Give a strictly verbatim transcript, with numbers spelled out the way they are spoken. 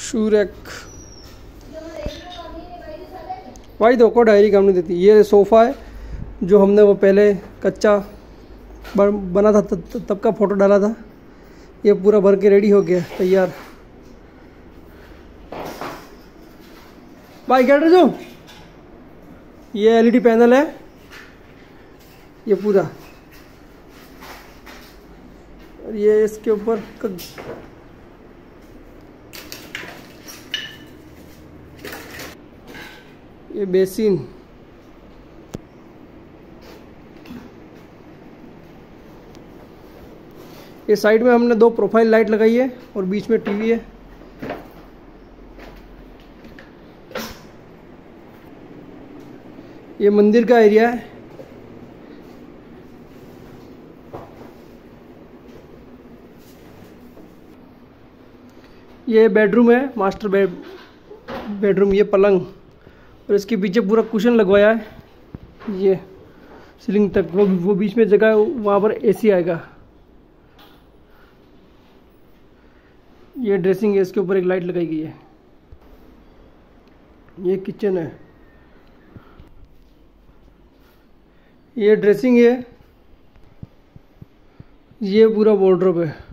Shoe rack भाई देखो diary काम नहीं देती। ये सोफ़ा है जो हमने वो पहले कच्चा बना था तब, तब का फ़ोटो डाला था। ये पूरा भर के रेडी हो गया तैयार। भाई कैट जो ये एलईडी पैनल है ये पूरा, और ये इसके ऊपर ये बेसिन, ये साइड में हमने दो प्रोफाइल लाइट लगाई है और बीच में टीवी है। ये मंदिर का एरिया है। ये बेडरूम है, मास्टर बेड बेडरूम। ये पलंग और इसके पीछे पूरा कुशन लगवाया है। ये सीलिंग तक वो वो बीच में जगह है, वहाँ पर एसी आएगा। ये ड्रेसिंग है, इसके ऊपर एक लाइट लगाई गई है। ये किचन है। ये ड्रेसिंग है। ये पूरा वार्डरोब है।